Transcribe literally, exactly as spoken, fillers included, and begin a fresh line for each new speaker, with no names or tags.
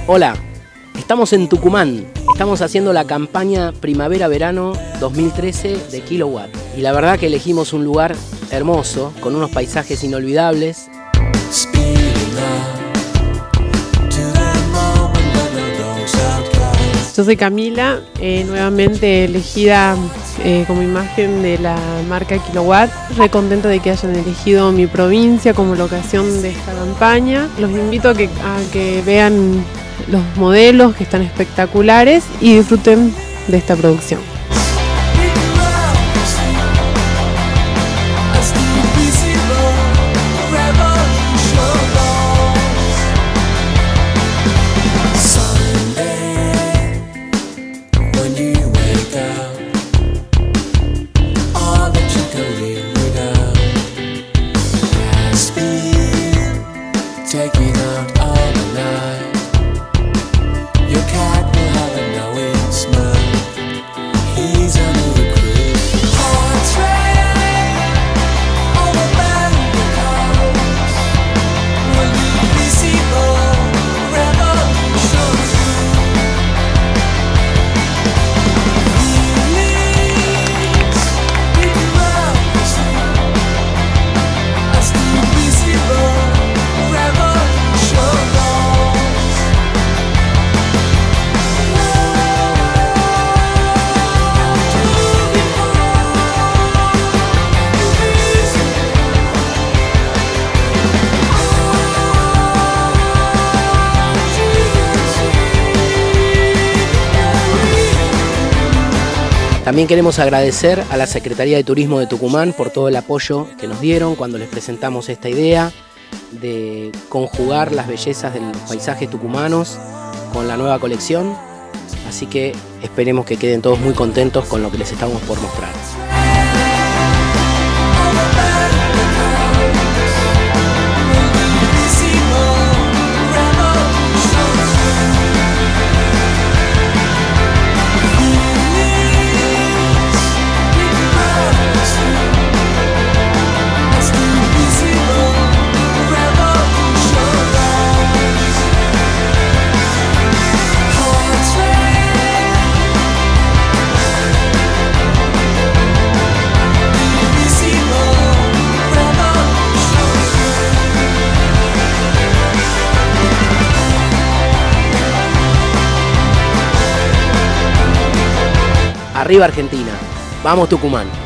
Hola, estamos en Tucumán, estamos haciendo la campaña Primavera-Verano dos mil trece de Kilowatt y la verdad que elegimos un lugar hermoso, con unos paisajes inolvidables.
Yo soy Camila, eh, nuevamente elegida eh, como imagen de la marca Kilowatt. Re contenta de que hayan elegido mi provincia como locación de esta campaña. Los invito a que, a que vean los modelos que están espectaculares y disfruten de esta producción.
Taking out all the night. Your cat will have a knowing smell. He's under the cruise. Hearts racing over barricades. Will you be seen for revolution? Feelings in democracy. I still be seen for.
También queremos agradecer a la Secretaría de Turismo de Tucumán por todo el apoyo que nos dieron cuando les presentamos esta idea de conjugar las bellezas de los paisajes tucumanos con la nueva colección. Así que esperemos que queden todos muy contentos con lo que les estamos por mostrar. Arriba Argentina, vamos Tucumán.